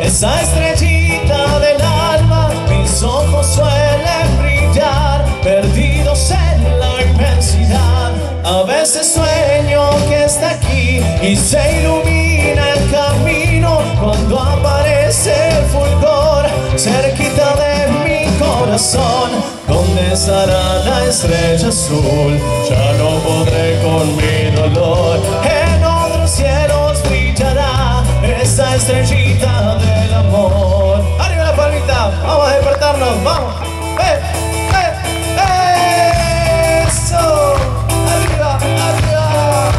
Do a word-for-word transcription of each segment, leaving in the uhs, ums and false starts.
esa estrellita del alma. Mis ojos suelen brillar, perdidos en la inmensidad. A veces sueño que está aquí y se ilumina el camino cuando aparece el fulgor cerquita de mi corazón. ¿Dónde estará la estrella azul? Ya no podré con mi dolor. En otros cielos brillará esa estrellita del amor. ¡Arriba la palmita! ¡Vamos a despertarnos! ¡Vamos! ¡Eh! ¡Eh! ¡Eh! ¡Eso! ¡Arriba! ¡Arriba!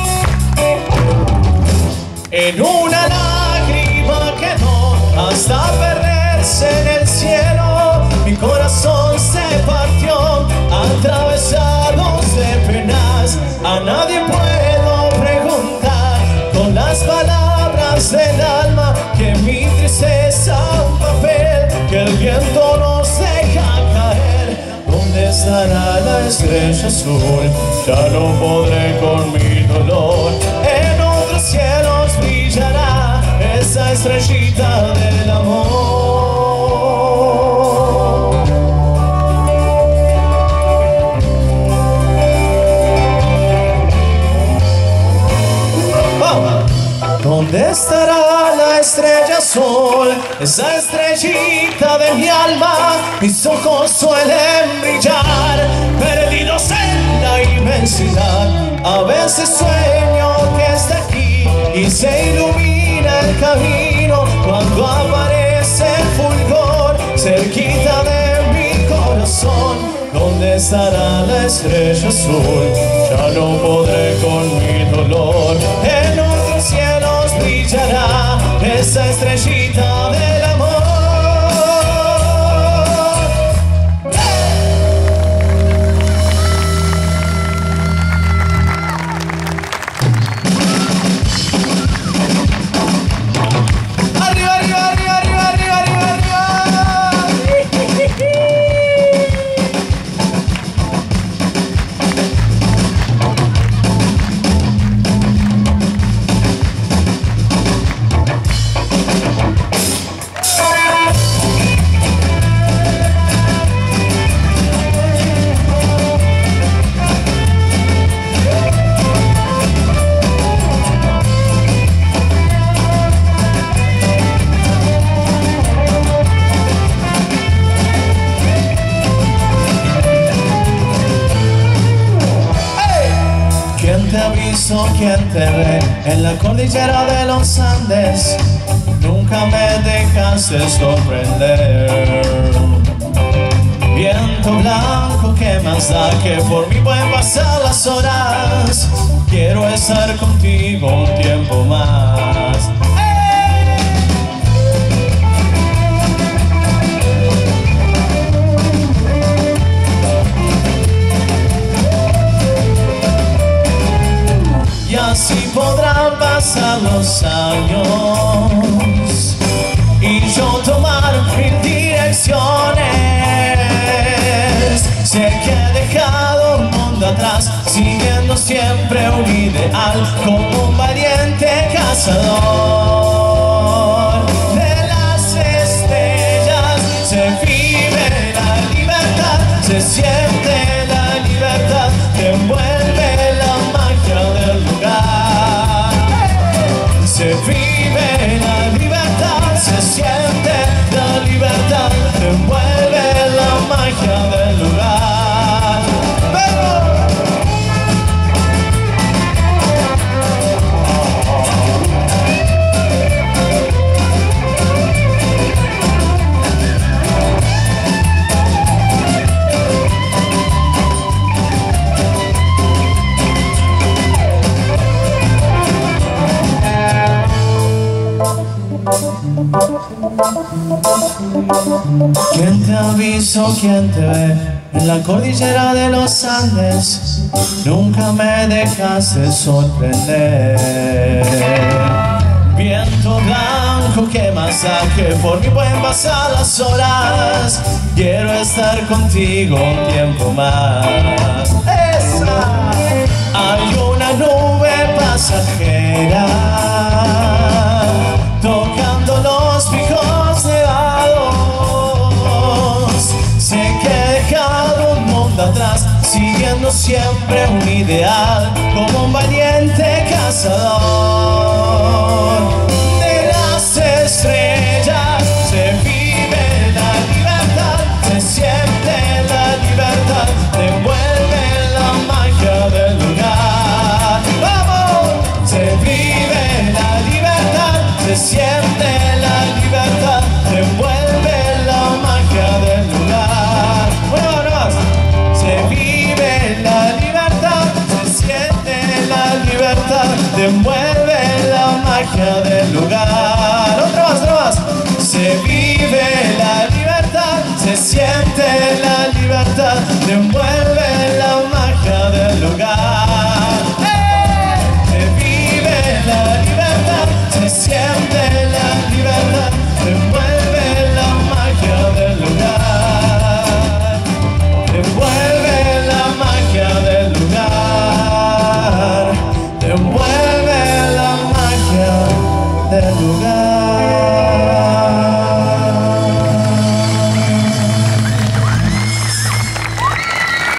En una lágrima quedó hasta perderse en el cielo. Mi corazón se partió, atravesados de penas. A nadie puedo preguntar con las palabras del alma que mi tristeza un papel que el viento nos deja caer. ¿Dónde estará la estrella azul? Ya no podré con mi dolor. En otros cielos brillará esa estrellita del amor. ¿Dónde estará la estrella azul? Esa estrellita de mi alma. Mis ojos suelen brillar, perdidos en la inmensidad. A veces sueño que está aquí y se ilumina el camino cuando aparece el fulgor cerquita de mi corazón. ¿Dónde estará la estrella azul? Ya no podré con mi dolor. En otros cielos brillará esa estrellita del amor. Arriba, arriba, arriba, arriba, arriba, arriba, arriba. ¿Quién te avisó? ¿Quién te ve? En la cordillera de los Andes nunca me dejaste sorprender. Viento blanco, ¿qué más da? Que por mí pueden pasar las horas. Quiero estar contigo un tiempo más. Y así podrán pasar los años y yo tomar mil direcciones. Sé que he dejado un mundo atrás, siguiendo siempre un ideal, como un valiente cazador de las estrellas. Se vive la libertad, se siente la libertad, te envuelve la magia del lugar. Se vive la libertad, se siente la libertad, te envuelve la magia del lugar. ¡Pero! ¿Quién te avisó? ¿Quién te ve? En la cordillera de los Andes nunca me dejaste sorprender. Viento blanco, ¿qué más da? Que por mí pueden pasar las horas. Quiero estar contigo un tiempo más. ¡Esa! Hay una nube pasajera tocando los pies ideal como un valiente cazador de las estrellas. Se vive la libertad, se siente la libertad, devuelve la magia del lugar. ¡Vamos! Se vive la libertad, se siente la libertad, devuelve la magia del lugar. Bueno, no más. Se vive la libertad, se siente la libertad, devuelve la magia del lugar. Otra más, otra más. Se vive la libertad, se siente la libertad, devuelve la magia del lugar. ¡Eh! Se vive la libertad, se siente la libertad, devuelve la magia del lugar. Devuelve la magia del lugar. Devuelve la magia del lugar.